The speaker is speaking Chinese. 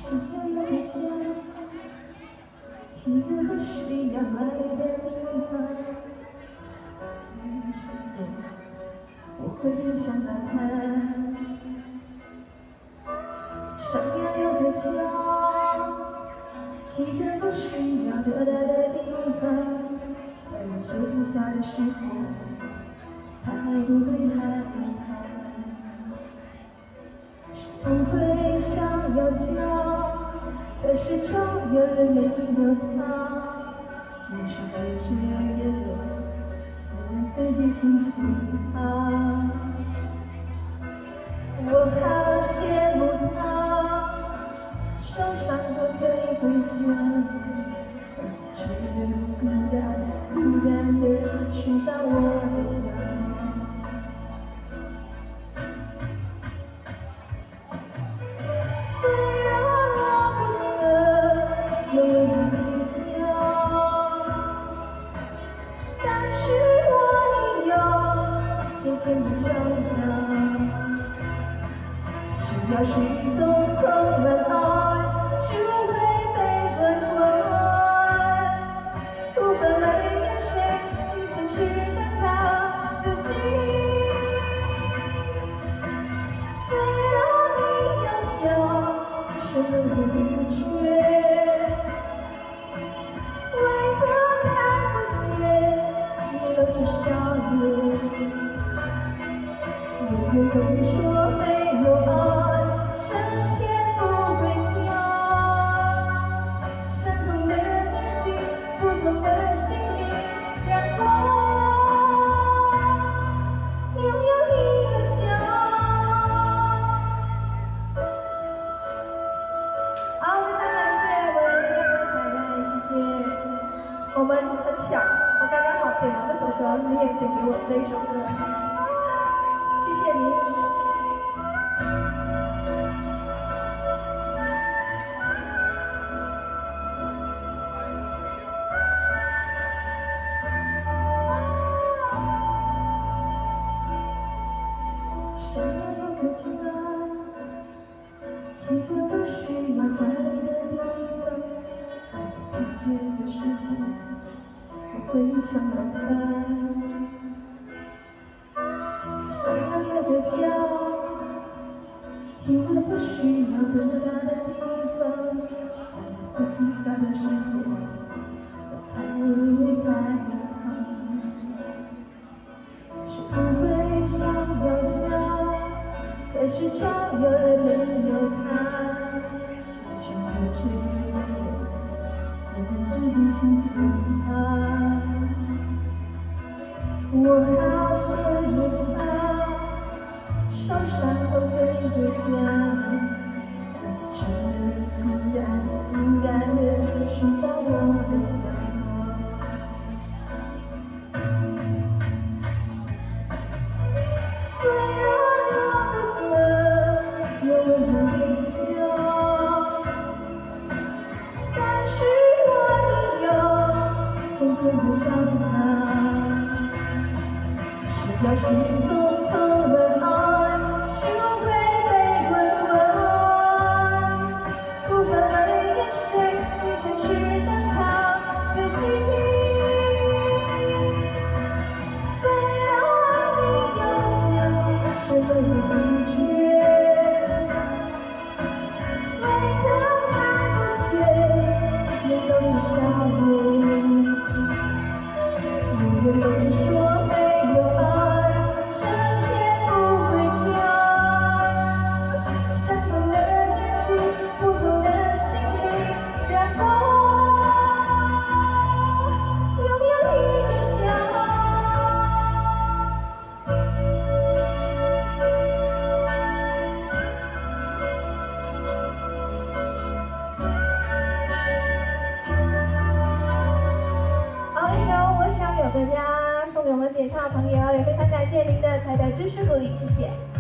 想要有个家，一个不需要华丽的地方。听说过，我会想到他。想要有个家，一个不需要得到的地方。在我受惊吓的时候，才不会害怕。 不会想要家，可是就有人没有他。脸上流着眼泪，自问自己轻轻擦。我好羡慕他，受伤后可以回家，只能孤单地寻找我的家。 渐渐地长大，只要心中充满爱，就会被关怀。无法为了谁，一切只能靠自己。虽然你有家，什么也不缺，为何看不见你露出笑脸？ 有人都说没有爱，整天不回家。相同的年纪，不同的心灵，让我拥有一个家。好，非常感谢我的彩蛋，谢谢。我们很巧，我刚刚好点了这首歌，你也点给我这一首歌。 谢谢你。想要有个家，一个不需要华丽的地方，在疲倦的时候，我会想到他。 想要有个家，一个不需要多大的地方，在我住下的时候，我才会害怕。是不会想要家，可是就有人没有他，脸上流着眼泪，自问自己轻轻擦。我好羡慕他。 受伤后可以回家，只能孤单地寻找我的家。虽然我不曾有温暖的家，但是我也有渐渐地长大。只要心中充满爱。 就会被关怀，无法为了谁，一切只能靠自己。虽然你有家，什么也不缺，为何看不见你露出笑脸？有人都说没有爱，整天不回家。 相同的年纪，不同的心灵，让我拥有一个家。好，一首《我想有个家》送给我们点唱的朋友，也非常感谢您的彩蛋支持鼓励，谢谢。